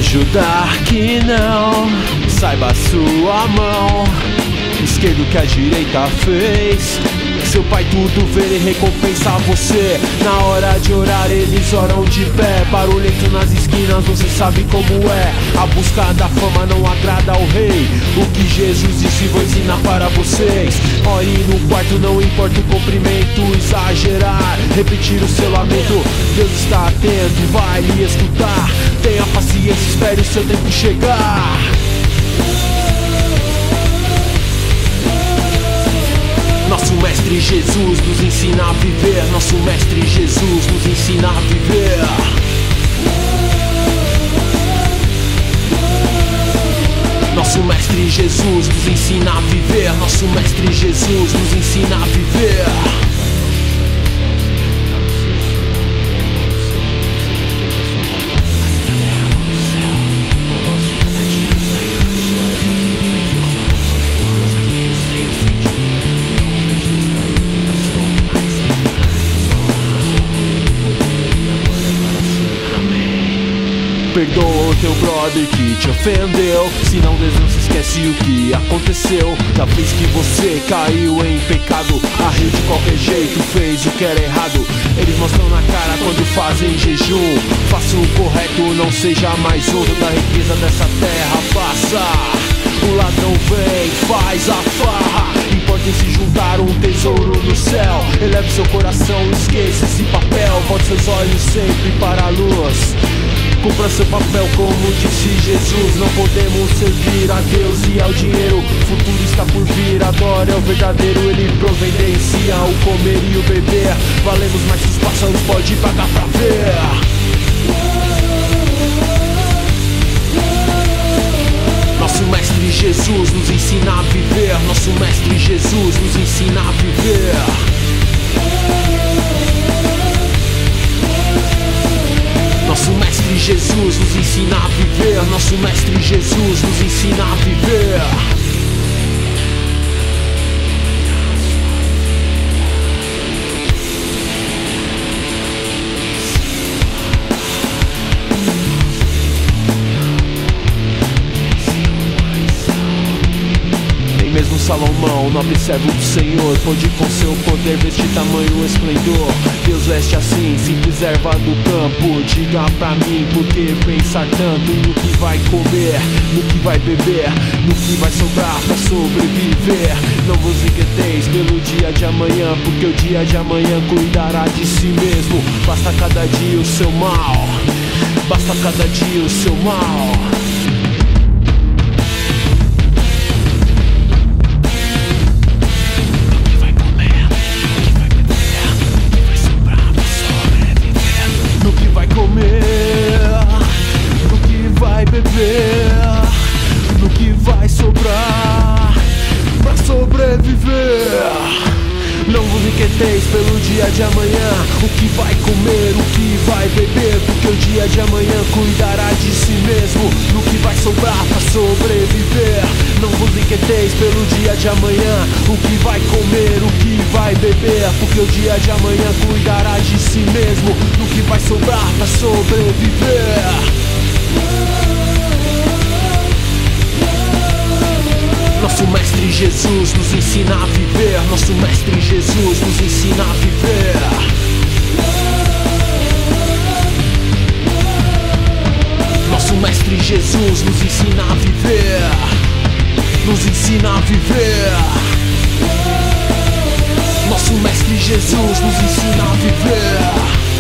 ajudar que não saiba a sua mão esquerdo que a direita fez. Seu pai tudo vê e recompensa você. Na hora de orar eles oram de pé, barulhento nas esquinas, você sabe como é. A busca da fama não agrada ao rei. O que Jesus disse vou ensinar para vocês. Ore no quarto, não importa o comprimento. Exagerar, repetir o seu lamento. Deus está atento, vai lhe escutar. Tenha paciência, espere o seu tempo chegar. Nosso mestre Jesus nos ensina a viver. Nosso mestre Jesus nos ensina a viver. Nosso mestre Jesus nos ensina a viver. Nosso mestre Jesus nos ensina a viver. Perdoa o teu brother que te ofendeu, senão Deus não se esquece o que aconteceu. Da vez que você caiu em pecado, arriu de qualquer jeito, fez o que era errado. Eles mostram na cara quando fazem jejum. Faça o correto, não seja mais um. Da riqueza dessa terra passa. O ladrão vem, faz a farra. Importa em se juntar um tesouro no céu. Eleve seu coração, esqueça esse papel. Volte seus olhos sempre para a luz. Cumpra seu papel como disse Jesus. Não podemos servir a Deus e ao dinheiro. O futuro está por vir, adore ao verdadeiro. Ele providencia o comer e o beber. Valemos mais que os pássaros, pode pagar pra ver. Nosso mestre Jesus nos ensina a viver. Nosso mestre Jesus nos ensina a viver. Nosso mestre Jesus nos ensina a viver. Nosso mestre Jesus nos ensina a viver. Mesmo Salomão, nobre servo do Senhor, pôde com seu poder vestir tamanho esplendor. Deus veste assim, simples erva do campo. Diga pra mim por que pensar tanto no que vai comer, no que vai beber, no que vai sobrar pra sobreviver. Não vos inquieteis pelo dia de amanhã, porque o dia de amanhã cuidará de si mesmo. Basta cada dia o seu mal, basta cada dia o seu mal. No que vai sobrar pra sobreviver. Não vos inquieteis pelo dia de amanhã, o que vai comer, o que vai beber, porque o dia de amanhã cuidará de si mesmo. No que vai sobrar pra sobreviver. Não vos inquieteis pelo dia de amanhã, o que vai comer, o que vai beber, porque o dia de amanhã cuidará de si mesmo. No que vai sobrar pra sobreviver. Nosso mestre Jesus nos ensina a viver. Nosso mestre Jesus nos ensina a viver. Nosso mestre Jesus nos ensina a viver. Nos ensina a viver. Nosso mestre Jesus nos ensina a viver.